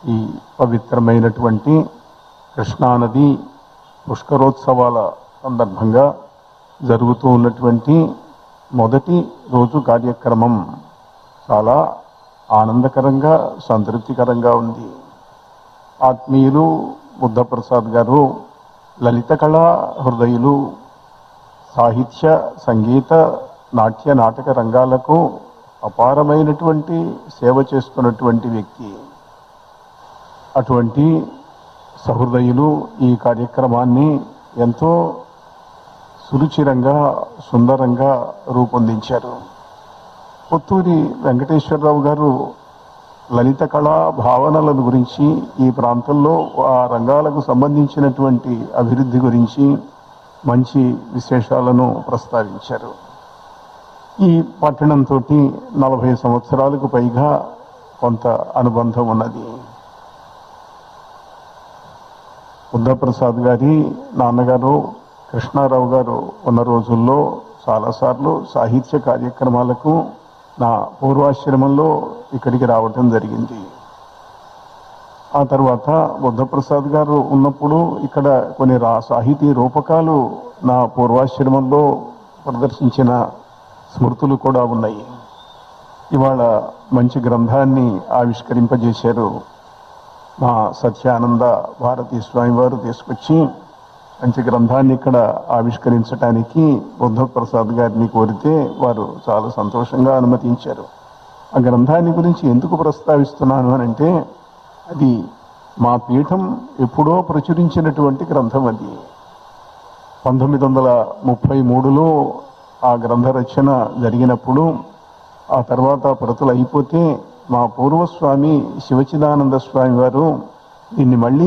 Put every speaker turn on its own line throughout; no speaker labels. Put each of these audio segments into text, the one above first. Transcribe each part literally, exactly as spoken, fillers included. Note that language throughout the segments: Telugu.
ఈ పవిత్రమైనటువంటి కృష్ణానది పుష్కరోత్సవాల సందర్భంగా జరుగుతూ ఉన్నటువంటి మొదటి రోజు కార్యక్రమం చాలా ఆనందకరంగా సంతృప్తికరంగా ఉంది. ఆత్మీయులు బుద్ధప్రసాద్ గారు లలిత కళా హృదయులు, సాహిత్య సంగీత నాట్య నాటక రంగాలకు అపారమైనటువంటి సేవ చేస్తున్నటువంటి వ్యక్తి. అటువంటి సహృదయులు ఈ కార్యక్రమాన్ని ఎంతో సురుచిరంగా సుందరంగా రూపొందించారు. పుత్తూరి వెంకటేశ్వరరావు గారు లలిత కళా భావనల గురించి, ఈ ప్రాంతంలో ఆ రంగాలకు సంబంధించినటువంటి అభివృద్ధి గురించి మంచి విశేషాలను ప్రస్తావించారు. ఈ పట్టణంతో నలభై సంవత్సరాలకు పైగా కొంత అనుబంధం ఉన్నది. బుద్ధప్రసాద్ గారి నాన్నగారు కృష్ణారావు గారు ఉన్న రోజుల్లో చాలాసార్లు సాహిత్య కార్యక్రమాలకు నా పూర్వాశ్రమంలో ఇక్కడికి రావటం జరిగింది. ఆ తర్వాత బుద్ధప్రసాద్ గారు ఉన్నప్పుడు ఇక్కడ కొన్ని రా సాహితీ రూపకాలు నా పూర్వాశ్రమంలో ప్రదర్శించిన స్మృతులు కూడా ఉన్నాయి. ఇవాళ మంచి గ్రంథాన్ని ఆవిష్కరింపజేశారు. మా సత్యానంద భారతీ స్వామి వారు తీసుకొచ్చి మంచి గ్రంథాన్ని ఇక్కడ ఆవిష్కరించడానికి బుద్ధప్రసాద్ గారిని కోరితే వారు చాలా సంతోషంగా అనుమతించారు. ఆ గ్రంథాన్ని గురించి ఎందుకు ప్రస్తావిస్తున్నాను అని అంటే, అది మా పీఠం ఎప్పుడో ప్రచురించినటువంటి గ్రంథం. అది పంతొమ్మిది వందల ముప్పై మూడులో ఆ గ్రంథ రచన జరిగినప్పుడు, ఆ తర్వాత ప్రతులు అయిపోతే మా పూర్వస్వామి శివచిదానంద స్వామి వారు దీన్ని మళ్ళీ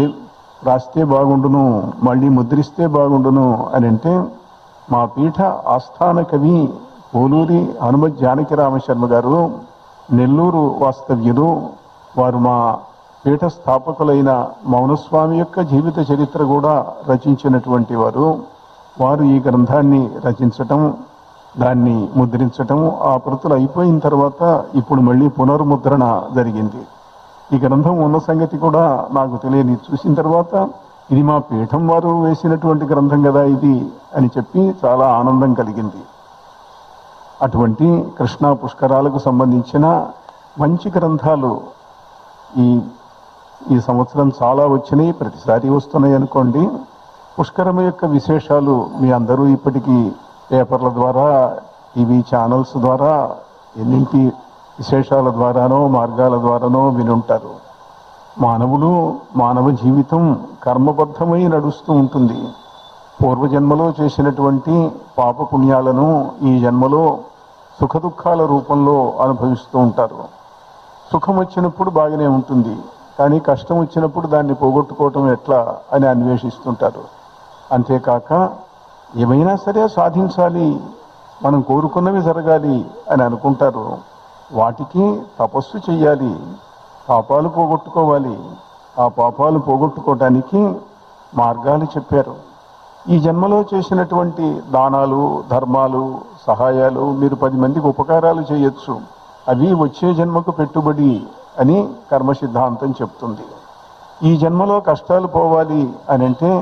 రాస్తే బాగుండును, మళ్ళీ ముద్రిస్తే బాగుండును అని అంటే, మా పీఠ ఆస్థాన కవి పోలూరి హనుమత్ జానకి రామశర్మ గారు నెల్లూరు వాస్తవ్యులు, వారు మా పీఠ స్థాపకులైన మౌనస్వామి యొక్క జీవిత చరిత్ర కూడా రచించినటువంటి వారు. వారు ఈ గ్రంథాన్ని రచించటం, దాన్ని ముద్రించటం, ఆ ప్రతులు అయిపోయిన తర్వాత ఇప్పుడు మళ్ళీ పునర్ముద్రణ జరిగింది. ఈ గ్రంథం ఉన్న సంగతి కూడా నాకు తెలియని, చూసిన తర్వాత ఇది మా పీఠం వారు వేసినటువంటి గ్రంథం కదా ఇది అని చెప్పి చాలా ఆనందం కలిగింది. అటువంటి కృష్ణా పుష్కరాలకు సంబంధించిన మంచి గ్రంథాలు ఈ ఈ సంవత్సరం చాలా వచ్చినాయి, ప్రతిసారి వస్తున్నాయి అనుకోండి. పుష్కరం యొక్క విశేషాలు మీ అందరూ ఇప్పటికీ పేపర్ల ద్వారా, టీవీ ఛానల్స్ ద్వారా, ఎన్నింటి విశేషాల ద్వారానో మార్గాల ద్వారానో వినుంటారు. మానవుడు మానవ జీవితం కర్మబద్ధమై నడుస్తూ ఉంటుంది. పూర్వజన్మలో చేసినటువంటి పాపపుణ్యాలను ఈ జన్మలో సుఖదుఖాల రూపంలో అనుభవిస్తూ ఉంటారు. సుఖం వచ్చినప్పుడు బాగానే ఉంటుంది, కానీ కష్టం వచ్చినప్పుడు దాన్ని పోగొట్టుకోవటం ఎట్లా అని అన్వేషిస్తుంటారు. అంతేకాక ఏమైనా సరే సాధించాలి, మనం కోరుకున్నవి జరగాలి అని అనుకుంటారు. వాటికి తపస్సు చెయ్యాలి, పాపాలు పోగొట్టుకోవాలి. ఆ పాపాలు పోగొట్టుకోవటానికి మార్గాలు చెప్పారు. ఈ జన్మలో చేసినటువంటి దానాలు, ధర్మాలు, సహాయాలు, మీరు పది మందికి ఉపకారాలు చేయొచ్చు, అవి వచ్చే జన్మకు పెట్టుబడి అని కర్మ సిద్ధాంతం చెప్తుంది. ఈ జన్మలో కష్టాలు పోవాలి అని అంటే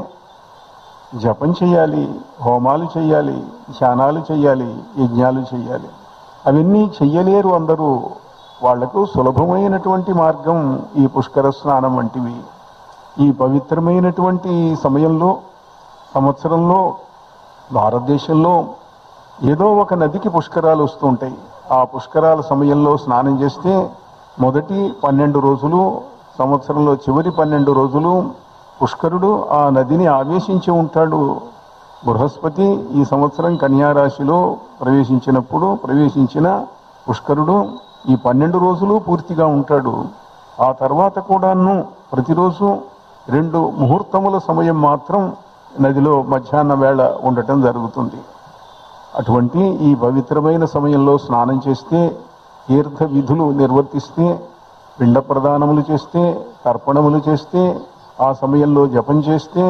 జపం చేయాలి, హోమాలు చేయాలి, ధ్యానాలు చేయాలి, యజ్ఞాలు చేయాలి. అవన్నీ చెయ్యలేరు అందరూ. వాళ్లకు సులభమైనటువంటి మార్గం ఈ పుష్కర స్నానం వంటివి. ఈ పవిత్రమైనటువంటి సమయంలో, సంవత్సరంలో భారతదేశంలో ఏదో ఒక నదికి పుష్కరాలు వస్తూ ఉంటాయి. ఆ పుష్కరాల సమయంలో స్నానం చేస్తే మొదటి పన్నెండు రోజులు, సంవత్సరంలో చివరి పన్నెండు రోజులు పుష్కరుడు ఆ నదిని ఆవేశించి ఉంటాడు. బృహస్పతి ఈ సంవత్సరం కన్యారాశిలో ప్రవేశించినప్పుడు ప్రవేశించిన పుష్కరుడు ఈ పన్నెండు రోజులు పూర్తిగా ఉంటాడు. ఆ తర్వాత కూడాను ప్రతిరోజు రెండు ముహూర్తముల సమయం మాత్రం నదిలో మధ్యాహ్న వేళ ఉండటం జరుగుతుంది. అటువంటి ఈ పవిత్రమైన సమయంలో స్నానం చేస్తే, తీర్థ విధులు నిర్వర్తిస్తే, పిండ ప్రదానములు చేస్తే, తర్పణములు చేస్తే, ఆ సమయంలో జపం చేస్తే,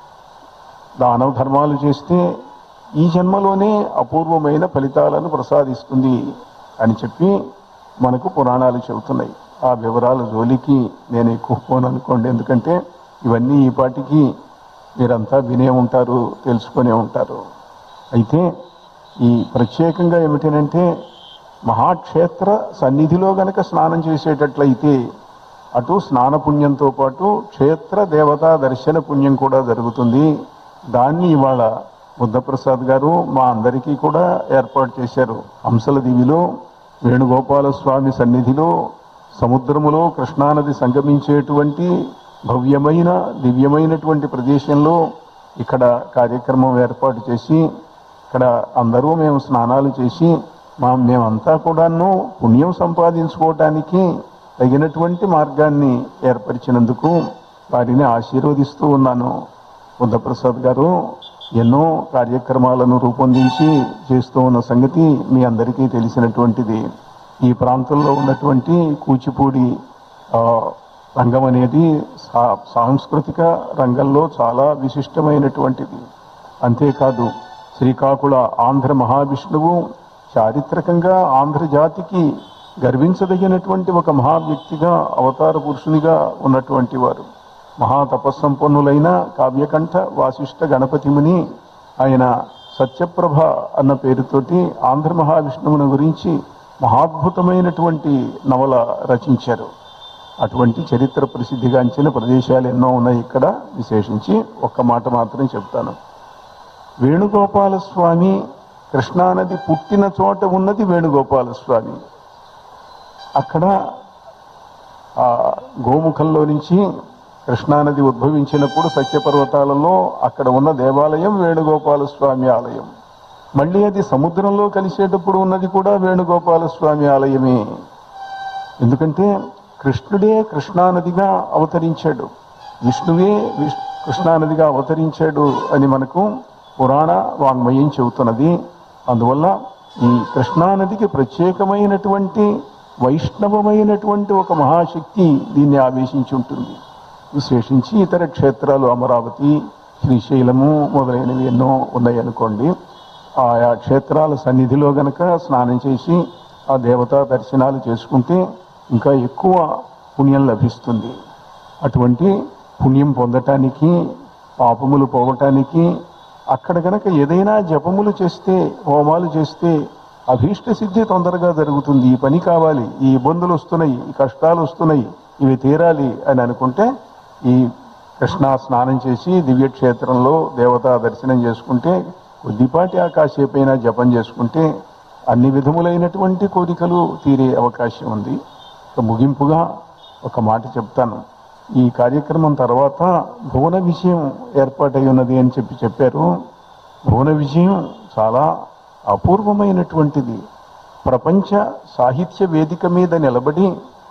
దాన ధర్మాలు చేస్తే ఈ జన్మలోనే అపూర్వమైన ఫలితాలను ప్రసాదిస్తుంది అని చెప్పి మనకు పురాణాలు చెబుతున్నాయి. ఆ వివరాల జోలికి నేను ఎక్కువ పోను అనుకోండి. ఎందుకంటే ఇవన్నీ ఈ పాటికి మీరంతా వినే ఉంటారు, తెలుసుకునే ఉంటారు. అయితే ఈ ప్రత్యేకంగా ఏమిటనంటే మహాక్షేత్ర సన్నిధిలో గనక స్నానం చేసేటట్లయితే అటు స్నాన పుణ్యంతో పాటు క్షేత్ర దేవతా దర్శన పుణ్యం కూడా జరుగుతుంది. దాన్ని ఇవాళ బుద్ధప్రసాద్ గారు మా అందరికీ కూడా ఏర్పాటు చేశారు. హంసల దివిలో వేణుగోపాల స్వామి సన్నిధిలో సముద్రములో కృష్ణానది సంగమించేటువంటి భవ్యమైన దివ్యమైనటువంటి ప్రదేశంలో ఇక్కడ కార్యక్రమం ఏర్పాటు చేసి ఇక్కడ అందరూ మేము స్నానాలు చేసి మా మేమంతా కూడాను పుణ్యం సంపాదించుకోవటానికి తగినటువంటి మార్గాన్ని ఏర్పరిచినందుకు వారిని ఆశీర్వదిస్తూ ఉన్నాను. బుద్ధప్రసాద్ గారు ఎన్నో కార్యక్రమాలను రూపొందించి చేస్తూ ఉన్న సంగతి మీ అందరికీ తెలిసినటువంటిది. ఈ ప్రాంతంలో ఉన్నటువంటి కూచిపూడి రంగం అనేది సాంస్కృతిక రంగంలో చాలా విశిష్టమైనటువంటిది. అంతేకాదు శ్రీకాకుళ ఆంధ్ర మహావిష్ణువు చారిత్రకంగా ఆంధ్రజాతికి గర్వించదగినటువంటి ఒక మహా వ్యక్తిగా అవతార పురుషునిగా ఉన్నటువంటి వారు. మహాతపస్సంపన్నులైన కావ్యకంఠ వాసిష్ఠ గణపతిముని ఆయన సత్యప్రభ అన్న పేరుతోటి ఆంధ్ర మహావిష్ణువుని గురించి మహాద్భుతమైనటువంటి నవల రచించారు. అటువంటి చరిత్ర ప్రసిద్ధిగాంచిన ప్రదేశాలు ఎన్నో ఉన్నాయి. ఇక్కడ విశేషించి ఒక్క మాట మాత్రం చెప్తాను. వేణుగోపాల స్వామి కృష్ణానది పుట్టిన చోట ఉన్నది వేణుగోపాల స్వామి. అక్కడ ఆ గోముఖంలో నుంచి కృష్ణానది ఉద్భవించినప్పుడు సత్యపర్వతాలలో అక్కడ ఉన్న దేవాలయం వేణుగోపాల స్వామి ఆలయం. మళ్ళీ అది సముద్రంలో కలిసేటప్పుడు ఉన్నది కూడా వేణుగోపాల స్వామి ఆలయమే. ఎందుకంటే కృష్ణుడే కృష్ణానదిగా అవతరించాడు, విష్ణువే విష్ కృష్ణానదిగా అవతరించాడు అని మనకు పురాణ వాంగ్మయం చెబుతున్నది. అందువల్ల ఈ కృష్ణానదికి ప్రత్యేకమైనటువంటి వైష్ణవమైనటువంటి ఒక మహాశక్తి దీన్ని ఆవేశించి ఉంటుంది. విశేషించి ఇతర క్షేత్రాలు అమరావతి, శ్రీశైలము మొదలైనవి ఎన్నో ఉన్నాయనుకోండి. ఆయా క్షేత్రాల సన్నిధిలో గనక స్నానం చేసి ఆ దేవతా దర్శనాలు చేసుకుంటే ఇంకా ఎక్కువ పుణ్యం లభిస్తుంది. అటువంటి పుణ్యం పొందటానికి, పాపములు పోవటానికి అక్కడ గనక ఏదైనా జపములు చేస్తే, హోమాలు చేస్తే అభీష్ట సిద్ధి తొందరగా జరుగుతుంది. ఈ పని కావాలి, ఈ ఇబ్బందులు వస్తున్నాయి, ఈ కష్టాలు వస్తున్నాయి, ఇవి తీరాలి అని అనుకుంటే ఈ కృష్ణా స్నానం చేసి దివ్యక్షేత్రంలో దేవతా దర్శనం చేసుకుంటే, కొద్దిపాటి ఆ కాసేపైనా జపం చేసుకుంటే అన్ని విధములైనటువంటి కోరికలు తీరే అవకాశం ఉంది. ముగింపుగా ఒక మాట చెప్తాను. ఈ కార్యక్రమం తర్వాత భువన విజయం ఏర్పాటై ఉన్నది అని చెప్పి చెప్పారు. భువన విజయం చాలా అపూర్వమైనటువంటిది. ప్రపంచ సాహిత్య వేదిక మీద నిలబడి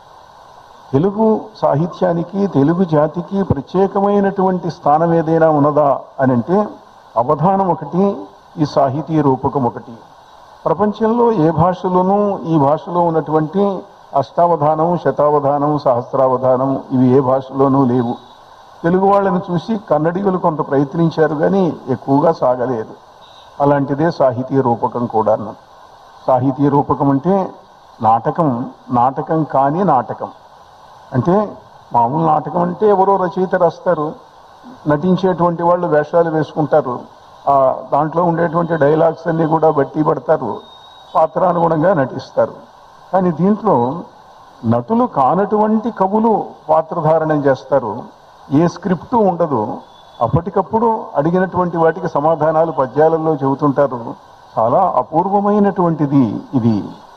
తెలుగు సాహిత్యానికి, తెలుగు జాతికి ప్రత్యేకమైనటువంటి స్థానం ఏదైనా ఉన్నదా అని అంటే అవధానం ఒకటి, ఈ సాహితీ రూపకం ఒకటి. ప్రపంచంలో ఏ భాషలోనూ ఈ భాషలో ఉన్నటువంటి అష్టావధానం, శతావధానం, సహస్రావధానం ఇవి ఏ భాషలోనూ లేవు. తెలుగు వాళ్ళని చూసి కన్నడిగులు కొంత ప్రయత్నించారు కానీ ఎక్కువగా సాగలేదు. అలాంటిదే సాహితీ రూపకం కూడా. సాహితీ రూపకం అంటే నాటకం, నాటకం కాని నాటకం. అంటే మామూలు నాటకం అంటే ఎవరో రచయిత రాస్తారు, నటించేటువంటి వాళ్ళు వేషాలు వేసుకుంటారు, దాంట్లో ఉండేటువంటి డైలాగ్స్ అన్నీ కూడా బట్టి పడతారు, పాత్రానుగుణంగా నటిస్తారు. కానీ దీంట్లో నటులు కానటువంటి కవులు పాత్రధారణం చేస్తారు. ఏ స్క్రిప్టు ఉండదు, అప్పటికప్పుడు అడిగినటువంటి వాటికి సమాధానాలు పద్యాలలో చెబుతుంటారు. చాలా అపూర్వమైనటువంటిది ఇది.